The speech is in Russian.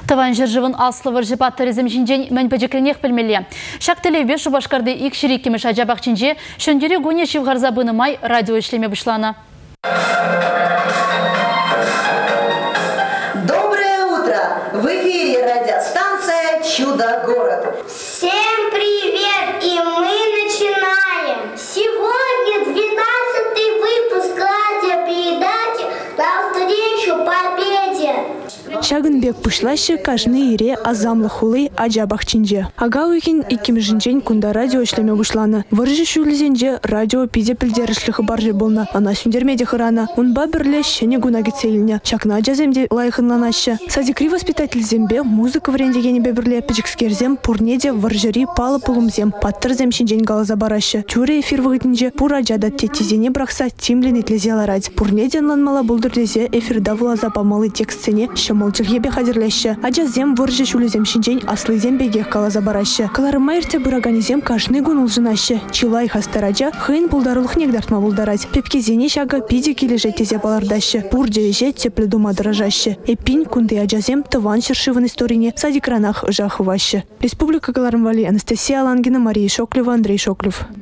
Таван жыржывын аслы варжипат туризм жинжен мән пәжекленех білмелі. Шак телевбе шубашкарды ик шириккемеш ажабақ чинже, шөндері гуне шивғарза бұнымай радио ишлеме бұшланы. Доброе утро! В эфире радиостанция «Чудо-город». Всем привет! И мы начинаем! Сегодня 12-й выпуск радиопередачи «Навстречу победе». Шагынбек пушлашы кажны ире азамлы хулы ажабах чинже. Ага уйкин иккимжинчен кунда радио ишлеме бушланы. Варжы шулизенже радио пиде пілдерішлігі баржы болна. Ана сүндермеде хырана. Унба бірле шене гуна гецейліне. Чакна жаземде лайхынланашы. Садикри воспитатель зембе музыка врендегені бебірле пичікскерзем пурнеде варжыри палы пулумзем паттырзем шинжен галаза барашы. Тюре эфир вғытынже пура жада тетизене брақса тимлен итлезе ларать. Пурнеден ланмала булдырлезе эфирда вулаза памалы текстсене Молчырхебе хадирлеші. Аджазем выржы шулезем шинжен аслызем бегех калаза барашы. Каларымайырте бұраганезем кажны гун улжынашы. Чилай хастараджа хын булдарулық негдартма булдарать. Пепкезене шага пиде кележе тезе балардашы. Пурджеже теплі дума дыражашы. Эпин кунды аджазем тыван шершивын историне садикранах жахывашы. Республика Каларымвали, Анастасия Алангина, Мария Шоклева, Андрей Шоклев.